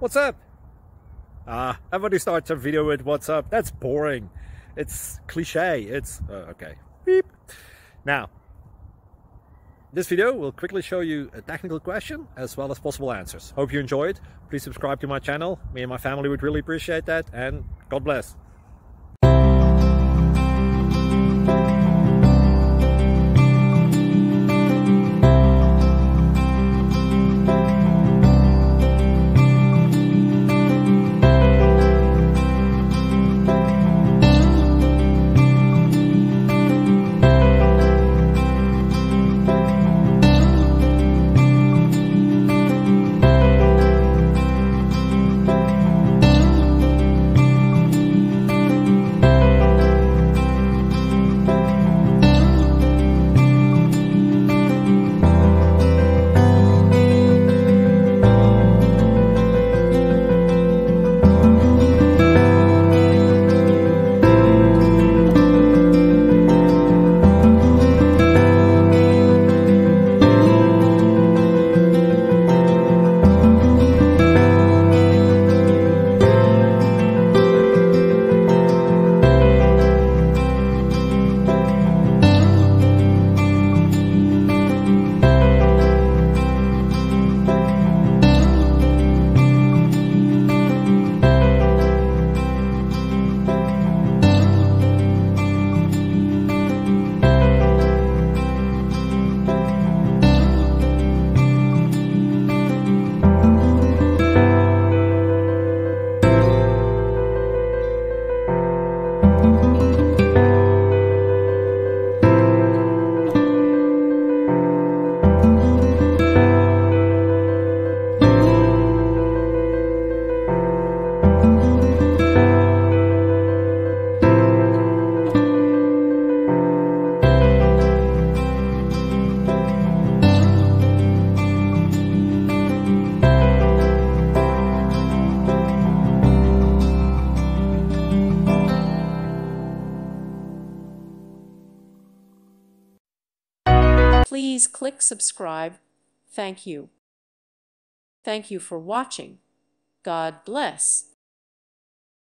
What's up? Everybody starts a video with what's up. That's boring. It's cliche. It's okay. Beep. Now, this video will quickly show you a technical question as well as possible answers. Hope you enjoy it. Please subscribe to my channel. Me and my family would really appreciate that, and God bless. Please click subscribe. Thank you. Thank you for watching. God bless.